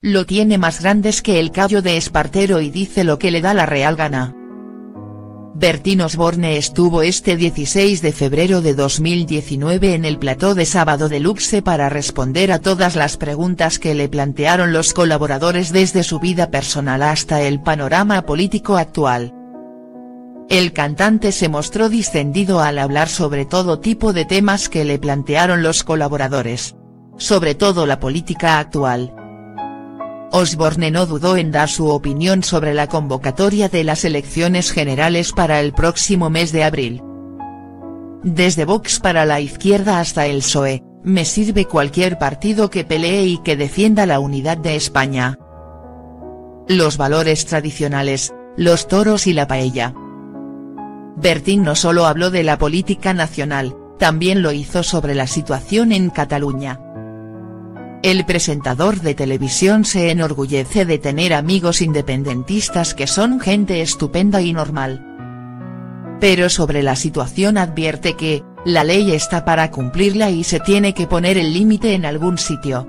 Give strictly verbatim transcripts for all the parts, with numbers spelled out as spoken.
Lo tiene más grandes que el callo de Espartero y dice lo que le da la real gana. Bertín Osborne estuvo este dieciséis de febrero de dos mil diecinueve en el plató de Sábado Deluxe para responder a todas las preguntas que le plantearon los colaboradores desde su vida personal hasta el panorama político actual. El cantante se mostró distendido al hablar sobre todo tipo de temas que le plantearon los colaboradores. Sobre todo la política actual. Osborne no dudó en dar su opinión sobre la convocatoria de las elecciones generales para el próximo mes de abril. Desde Vox para la izquierda hasta el P S O E, me sirve cualquier partido que pelee y que defienda la unidad de España. Los valores tradicionales, los toros y la paella. Bertín no solo habló de la política nacional, también lo hizo sobre la situación en Cataluña. El presentador de televisión se enorgullece de tener amigos independentistas que son gente estupenda y normal. Pero sobre la situación advierte que, la ley está para cumplirla y se tiene que poner el límite en algún sitio.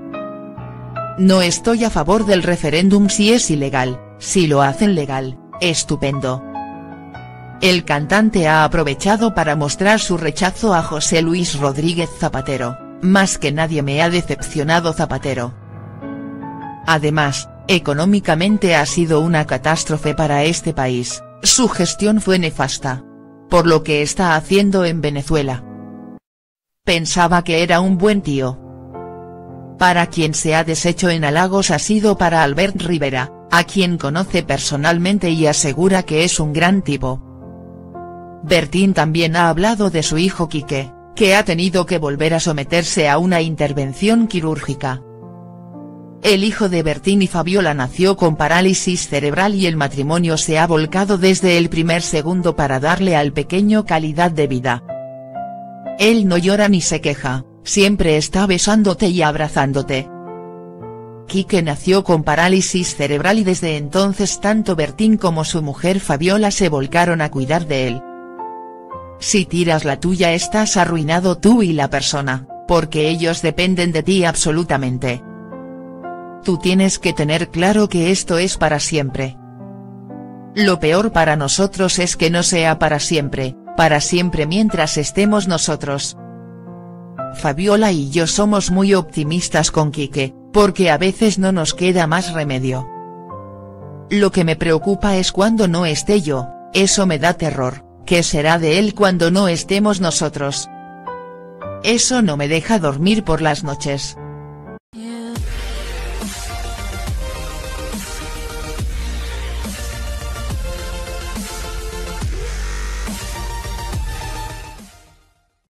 No estoy a favor del referéndum si es ilegal, si lo hacen legal, estupendo. El cantante ha aprovechado para mostrar su rechazo a José Luis Rodríguez Zapatero. Más que nadie me ha decepcionado Zapatero. Además, económicamente ha sido una catástrofe para este país, su gestión fue nefasta. Por lo que está haciendo en Venezuela. Pensaba que era un buen tío. Para quien se ha deshecho en halagos ha sido para Albert Rivera, a quien conoce personalmente y asegura que es un gran tipo. Bertín también ha hablado de su hijo Quique, que ha tenido que volver a someterse a una intervención quirúrgica. El hijo de Bertín y Fabiola nació con parálisis cerebral y el matrimonio se ha volcado desde el primer segundo para darle al pequeño calidad de vida. Él no llora ni se queja, siempre está besándote y abrazándote. Quique nació con parálisis cerebral y desde entonces tanto Bertín como su mujer Fabiola se volcaron a cuidar de él. Si tiras la tuya estás arruinado tú y la persona, porque ellos dependen de ti absolutamente. Tú tienes que tener claro que esto es para siempre. Lo peor para nosotros es que no sea para siempre, para siempre mientras estemos nosotros. Fabiola y yo somos muy optimistas con Quique, porque a veces no nos queda más remedio. Lo que me preocupa es cuando no esté yo, eso me da terror. ¿Qué será de él cuando no estemos nosotros? Eso no me deja dormir por las noches.